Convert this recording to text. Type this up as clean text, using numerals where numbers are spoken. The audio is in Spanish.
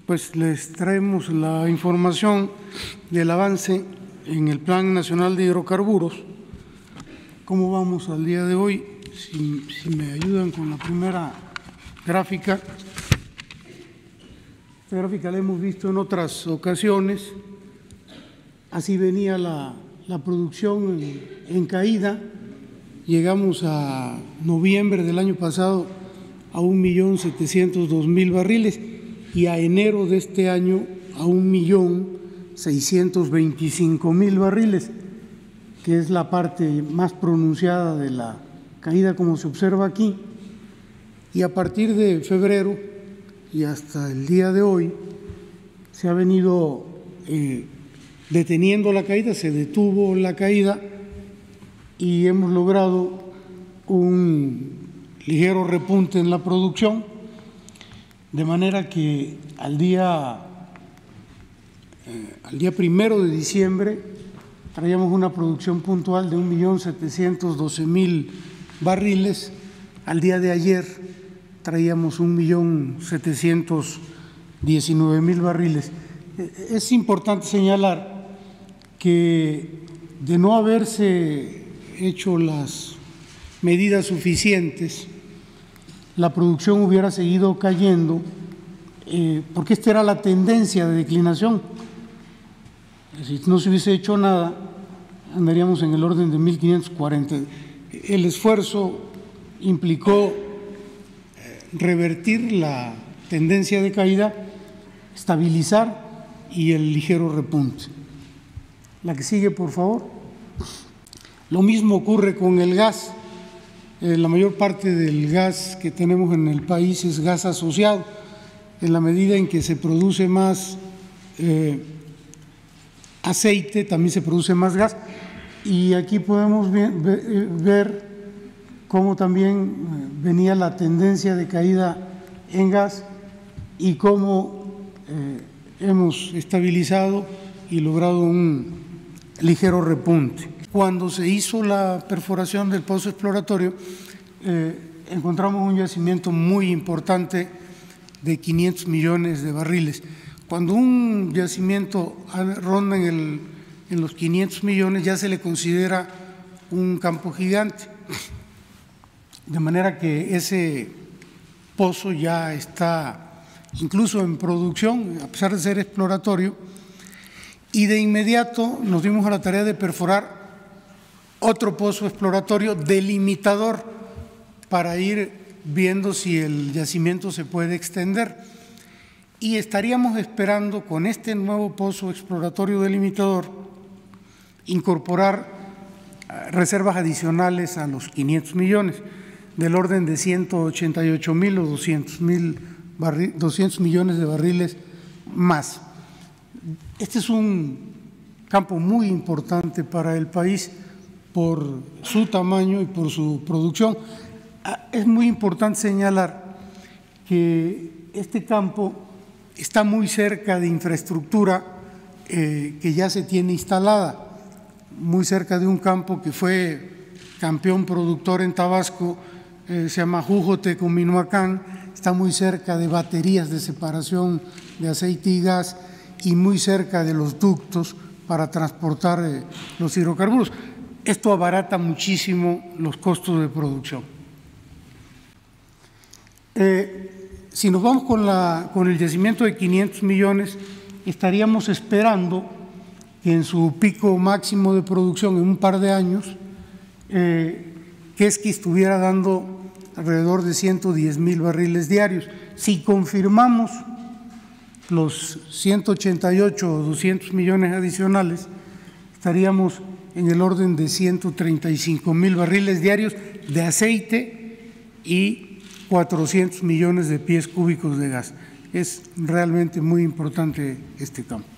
Pues les traemos la información del avance en el Plan Nacional de Hidrocarburos. ¿Cómo vamos al día de hoy? Si me ayudan con la primera gráfica. Esta gráfica la hemos visto en otras ocasiones. Así venía la producción en caída. Llegamos a noviembre del año pasado a 1.702.000 barriles y a enero de este año a 1.625.000 barriles, que es la parte más pronunciada de la caída como se observa aquí. Y a partir de febrero y hasta el día de hoy se ha venido deteniendo la caída, se detuvo la caída y hemos logrado un ligero repunte en la producción, de manera que al día 1 de diciembre traíamos una producción puntual de 1.712.000 barriles, al día de ayer traíamos 1.719.000 barriles. Es importante señalar que de no haberse hecho las medidas suficientes, la producción hubiera seguido cayendo, porque esta era la tendencia de declinación. Si no se hubiese hecho nada, andaríamos en el orden de 1.540. El esfuerzo implicó revertir la tendencia de caída, estabilizar y el ligero repunte. La que sigue, por favor. Lo mismo ocurre con el gas. La mayor parte del gas que tenemos en el país es gas asociado. En la medida en que se produce más aceite, también se produce más gas. Y aquí podemos ver cómo también venía la tendencia de caída en gas y cómo hemos estabilizado y logrado un ligero repunte. Cuando se hizo la perforación del pozo exploratorio, encontramos un yacimiento muy importante de 500 millones de barriles. Cuando un yacimiento ronda en los 500 millones, ya se le considera un campo gigante. De manera que ese pozo ya está incluso en producción, a pesar de ser exploratorio, y de inmediato nos dimos a la tarea de perforar otro pozo exploratorio delimitador para ir viendo si el yacimiento se puede extender. Y estaríamos esperando con este nuevo pozo exploratorio delimitador incorporar reservas adicionales a los 500 millones, del orden de 188.000 o 200 millones de barriles más. Este es un campo muy importante para el país por su tamaño y por su producción. Es muy importante señalar que este campo está muy cerca de infraestructura que ya se tiene instalada, muy cerca de un campo que fue campeón productor en Tabasco, se llama Jújote-Cominoacán, está muy cerca de baterías de separación de aceite y gas y muy cerca de los ductos para transportar los hidrocarburos. Esto abarata muchísimo los costos de producción. Si nos vamos con el yacimiento de 500 millones, estaríamos esperando que en su pico máximo de producción en un par de años, Quesqui estuviera dando alrededor de 110.000 barriles diarios. Si confirmamos los 188 o 200 millones adicionales, estaríamos en el orden de 135.000 barriles diarios de aceite y 400 millones de pies cúbicos de gas. Es realmente muy importante este campo.